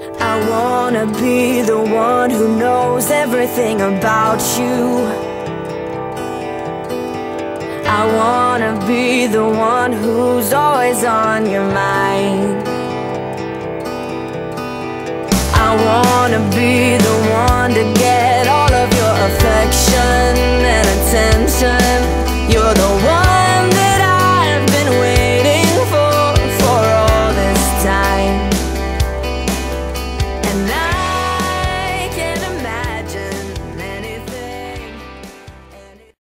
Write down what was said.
I wanna be the one who knows everything about you. I wanna be the one who's always on your mind. I wanna be the